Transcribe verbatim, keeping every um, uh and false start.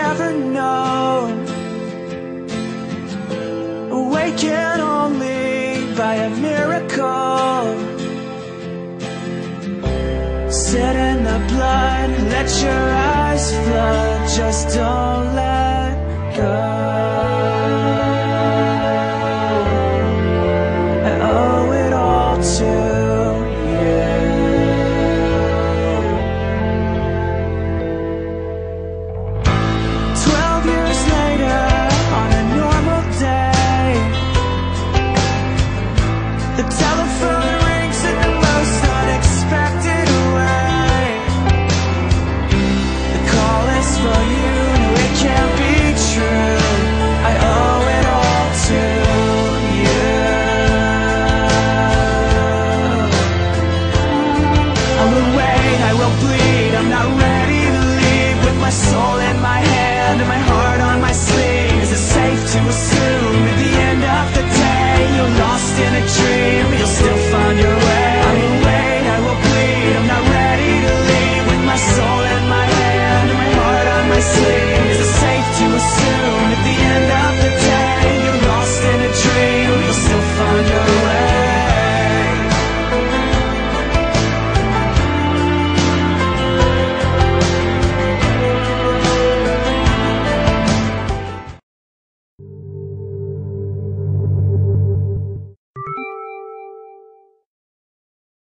never know. Awaken only by a miracle. Sit in the blood, let your eyes flood. Just don't let go. I owe it all to you. Twelve years later, on a normal day, the telephone rings in the most unexpected way. The call is for you, no it can't be true. I owe it all to you. I will wait, I will bleed, I'm not ready to leave. With my soul in my hand and my heart on my sleeve. Is it safe to assume at the end of the day you're lost in a dream?